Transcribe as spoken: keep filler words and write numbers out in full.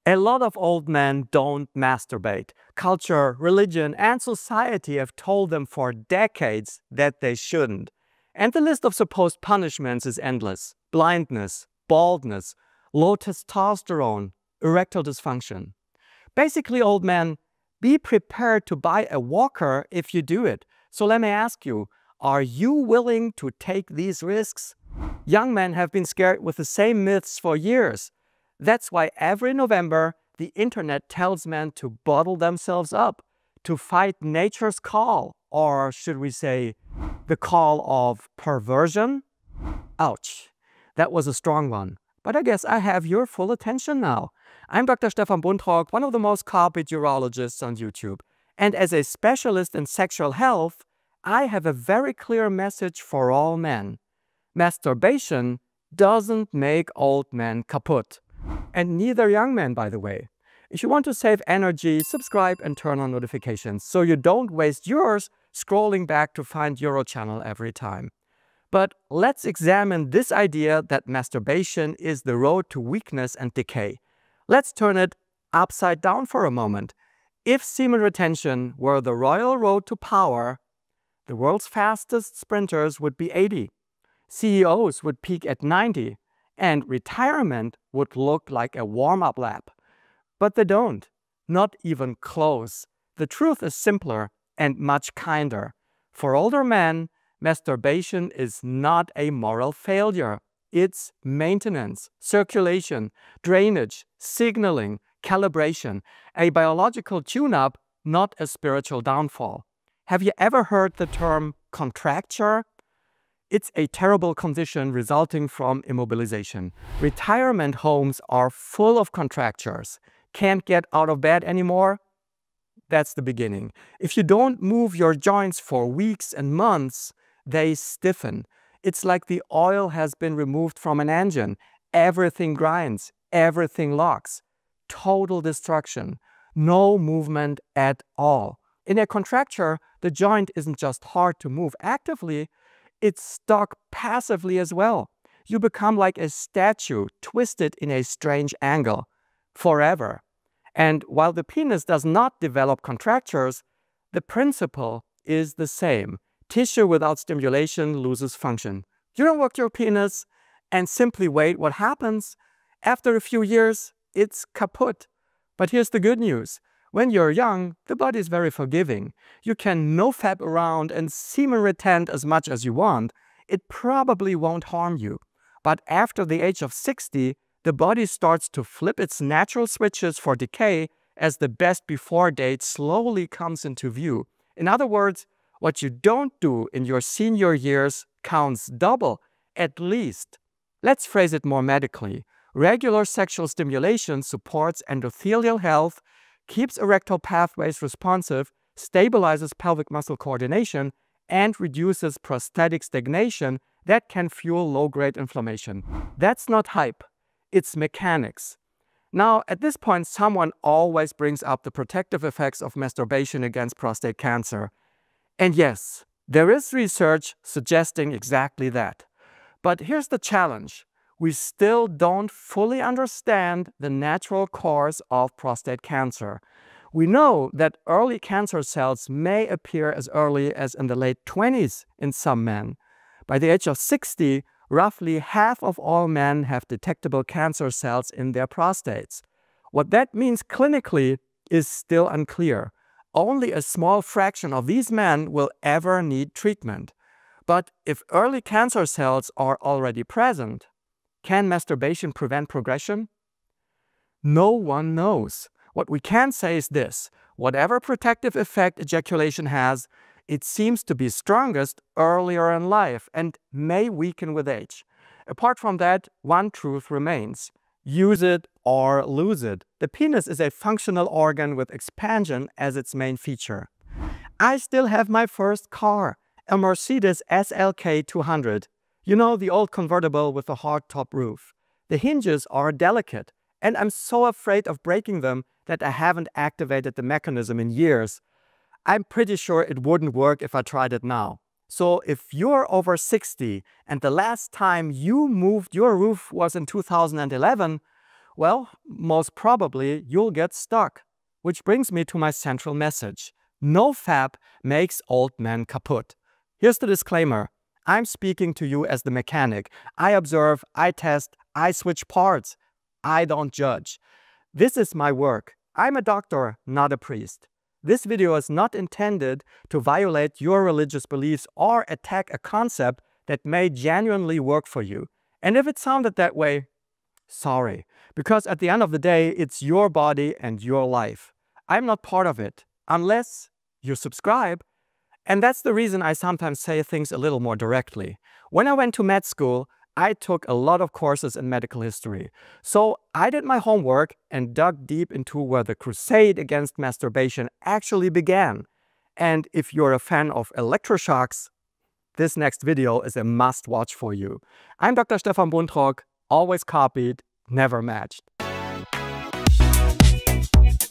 A lot of old men don't masturbate. Culture, religion, and society have told them for decades that they shouldn't. And the list of supposed punishments is endless. Blindness, baldness, low testosterone, erectile dysfunction. Basically, old men, be prepared to buy a walker if you do it. So let me ask you, are you willing to take these risks? Young men have been scared with the same myths for years. That's why every November, the internet tells men to bottle themselves up, to fight nature's call, or should we say, the call of perversion? Ouch, that was a strong one. But I guess I have your full attention now. I'm Doctor Stefan Buntrock, one of the most KAPUTT urologists on YouTube. And as a specialist in sexual health, I have a very clear message for all men. Masturbation doesn't make old men kaput. And neither young men, by the way. If you want to save energy, subscribe and turn on notifications so you don't waste yours scrolling back to find UroChannel every time. But let's examine this idea that masturbation is the road to weakness and decay. Let's turn it upside down for a moment. If semen retention were the royal road to power, the world's fastest sprinters would be eighty. C E Os would peak at ninety. And retirement would look like a warm-up lap. But they don't. Not even close. The truth is simpler and much kinder. For older men, masturbation is not a moral failure. It's maintenance, circulation, drainage, signaling, calibration, a biological tune-up, not a spiritual downfall. Have you ever heard the term contracture? It's a terrible condition resulting from immobilization. Retirement homes are full of contractures. Can't get out of bed anymore? That's the beginning. If you don't move your joints for weeks and months, they stiffen. It's like the oil has been removed from an engine. Everything grinds, everything locks. Total destruction. No movement at all. In a contracture, the joint isn't just hard to move actively, it's stuck passively as well. You become like a statue, twisted in a strange angle, forever. And while the penis does not develop contractures, the principle is the same. Tissue without stimulation loses function. You don't work your penis and simply wait what happens. After a few years, it's kaput. But here's the good news. When you're young, the body is very forgiving. You can NoFap around and semen retent as much as you want. It probably won't harm you. But after the age of sixty, the body starts to flip its natural switches for decay as the best before date slowly comes into view. In other words, what you don't do in your senior years counts double, at least. Let's phrase it more medically. Regular sexual stimulation supports endothelial health, keeps erectile pathways responsive, stabilizes pelvic muscle coordination, and reduces prostatic stagnation that can fuel low-grade inflammation. That's not hype, it's mechanics. Now, at this point, someone always brings up the protective effects of masturbation against prostate cancer. And yes, there is research suggesting exactly that. But here's the challenge. We still don't fully understand the natural course of prostate cancer. We know that early cancer cells may appear as early as in the late twenties in some men. By the age of sixty, roughly half of all men have detectable cancer cells in their prostates. What that means clinically is still unclear. Only a small fraction of these men will ever need treatment. But if early cancer cells are already present, can masturbation prevent progression? No one knows. What we can say is this: whatever protective effect ejaculation has, it seems to be strongest earlier in life and may weaken with age. Apart from that, one truth remains. Use it or lose it. The penis is a functional organ with expansion as its main feature. I still have my first car, a Mercedes S L K two hundred. You know, the old convertible with the hardtop roof. The hinges are delicate, and I'm so afraid of breaking them that I haven't activated the mechanism in years. I'm pretty sure it wouldn't work if I tried it now. So if you're over sixty and the last time you moved your roof was in two thousand eleven, well, most probably you'll get stuck. Which brings me to my central message. NoFap makes old men kaput. Here's the disclaimer. I'm speaking to you as the mechanic. I observe, I test, I switch parts. I don't judge. This is my work. I'm a doctor, not a priest. This video is not intended to violate your religious beliefs or attack a concept that may genuinely work for you. And if it sounded that way, sorry. Because at the end of the day, it's your body and your life. I'm not part of it, unless you subscribe. And that's the reason I sometimes say things a little more directly. When I went to med school, I took a lot of courses in medical history. So I did my homework and dug deep into where the crusade against masturbation actually began. And if you're a fan of electroshocks, this next video is a must-watch for you. I'm Doctor Stefan Buntrock, always copied, never matched.